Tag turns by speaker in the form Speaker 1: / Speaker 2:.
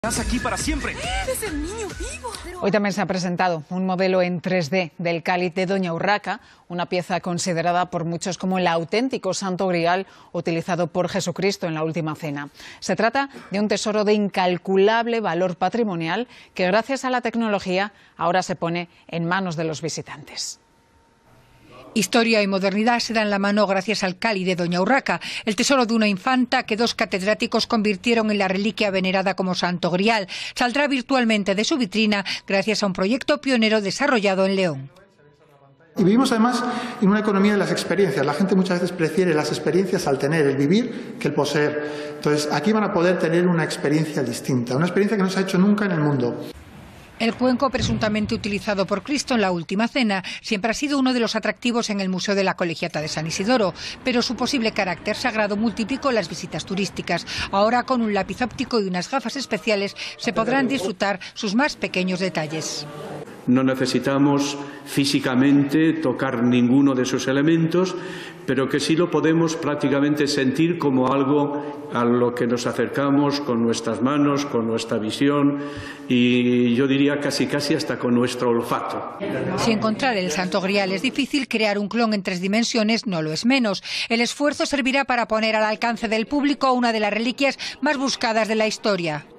Speaker 1: Estás aquí para siempre.
Speaker 2: ¡Eres el niño vivo!
Speaker 3: Hoy también se ha presentado un modelo en 3D del cáliz de Doña Urraca, una pieza considerada por muchos como el auténtico santo grial utilizado por Jesucristo en la última cena. Se trata de un tesoro de incalculable valor patrimonial que gracias a la tecnología ahora se pone en manos de los visitantes.
Speaker 4: Historia y modernidad se dan la mano gracias al cáliz de Doña Urraca, el tesoro de una infanta que dos catedráticos convirtieron en la reliquia venerada como santo grial. Saldrá virtualmente de su vitrina gracias a un proyecto pionero desarrollado en León.
Speaker 5: Y vivimos además en una economía de las experiencias. La gente muchas veces prefiere las experiencias al tener, el vivir, que el poseer. Entonces aquí van a poder tener una experiencia distinta, una experiencia que no se ha hecho nunca en el mundo.
Speaker 4: El cuenco presuntamente utilizado por Cristo en la última cena siempre ha sido uno de los atractivos en el Museo de la Colegiata de San Isidoro, pero su posible carácter sagrado multiplicó las visitas turísticas. Ahora, con un lápiz óptico y unas gafas especiales, se podrán disfrutar sus más pequeños detalles.
Speaker 6: No necesitamos físicamente tocar ninguno de esos elementos, pero que sí lo podemos prácticamente sentir como algo a lo que nos acercamos con nuestras manos, con nuestra visión y yo diría casi hasta con nuestro olfato.
Speaker 4: Si encontrar el Santo Grial es difícil, crear un clon en 3 dimensiones no lo es menos. El esfuerzo servirá para poner al alcance del público una de las reliquias más buscadas de la historia.